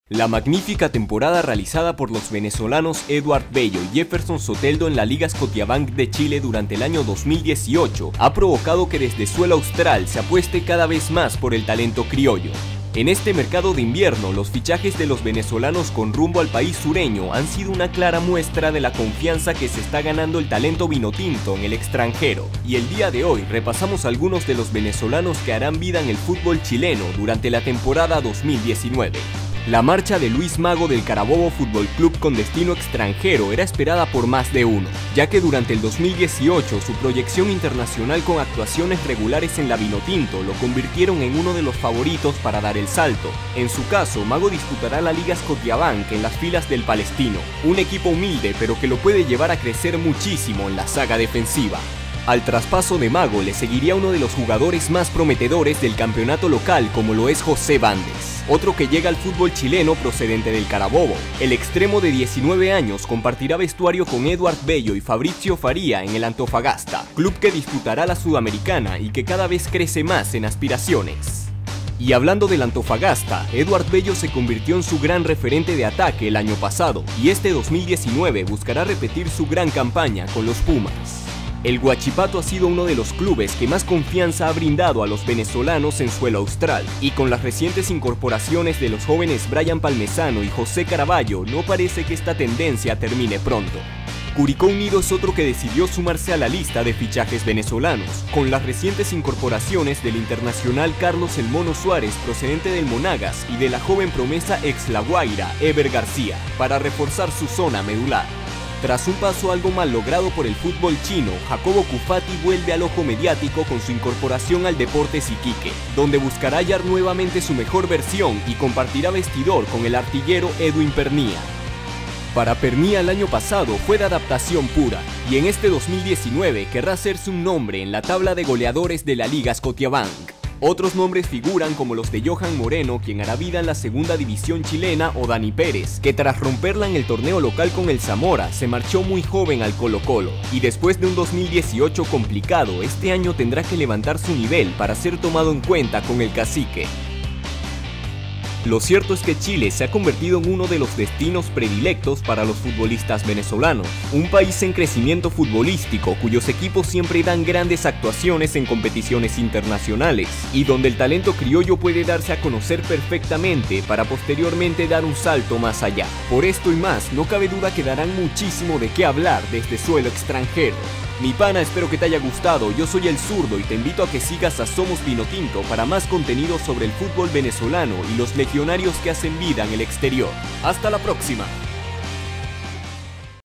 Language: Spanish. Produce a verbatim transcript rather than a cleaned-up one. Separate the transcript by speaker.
Speaker 1: La magnífica temporada realizada por los venezolanos Eduard Bello y Jefferson Soteldo en la Liga Scotiabank de Chile durante el año dos mil dieciocho ha provocado que desde suelo austral se apueste cada vez más por el talento criollo. En este mercado de invierno, los fichajes de los venezolanos con rumbo al país sureño han sido una clara muestra de la confianza que se está ganando el talento vinotinto en el extranjero. Y el día de hoy repasamos algunos de los venezolanos que harán vida en el fútbol chileno durante la temporada dos mil diecinueve. La marcha de Luis Mago del Carabobo Fútbol Club con destino extranjero era esperada por más de uno, ya que durante el dos mil dieciocho su proyección internacional con actuaciones regulares en la Vinotinto lo convirtieron en uno de los favoritos para dar el salto. En su caso, Mago disputará la Liga Scotiabank en las filas del Palestino, un equipo humilde pero que lo puede llevar a crecer muchísimo en la saga defensiva. Al traspaso de Mago le seguiría uno de los jugadores más prometedores del campeonato local como lo es José Bandes, otro que llega al fútbol chileno procedente del Carabobo. El extremo de diecinueve años compartirá vestuario con Eduard Bello y Fabricio Faría en el Antofagasta, club que disputará la Sudamericana y que cada vez crece más en aspiraciones. Y hablando del Antofagasta, Eduard Bello se convirtió en su gran referente de ataque el año pasado y este dos mil diecinueve buscará repetir su gran campaña con los Pumas. El Huachipato ha sido uno de los clubes que más confianza ha brindado a los venezolanos en suelo austral, y con las recientes incorporaciones de los jóvenes Brian Palmesano y José Caraballo no parece que esta tendencia termine pronto. Curicó Unido es otro que decidió sumarse a la lista de fichajes venezolanos, con las recientes incorporaciones del internacional Carlos El Mono Suárez procedente del Monagas y de la joven promesa ex La Guaira, Ever García, para reforzar su zona medular. Tras un paso algo mal logrado por el fútbol chino, Jacobo Cufati vuelve al ojo mediático con su incorporación al Deportes Iquique, donde buscará hallar nuevamente su mejor versión y compartirá vestidor con el artillero Edwin Pernía. Para Pernía el año pasado fue de adaptación pura, y en este dos mil diecinueve querrá hacerse un nombre en la tabla de goleadores de la Liga Scotiabank. Otros nombres figuran como los de Johan Moreno, quien hará vida en la segunda división chilena, o Dani Pérez, que tras romperla en el torneo local con el Zamora, se marchó muy joven al Colo-Colo, y después de un dos mil dieciocho complicado, este año tendrá que levantar su nivel para ser tomado en cuenta con el Cacique. Lo cierto es que Chile se ha convertido en uno de los destinos predilectos para los futbolistas venezolanos, un país en crecimiento futbolístico cuyos equipos siempre dan grandes actuaciones en competiciones internacionales y donde el talento criollo puede darse a conocer perfectamente para posteriormente dar un salto más allá. Por esto y más, no cabe duda que darán muchísimo de qué hablar desde suelo extranjero. Mi pana, espero que te haya gustado. Yo soy El Zurdo y te invito a que sigas a Somos Vinotinto para más contenido sobre el fútbol venezolano y los legionarios que hacen vida en el exterior. ¡Hasta la próxima!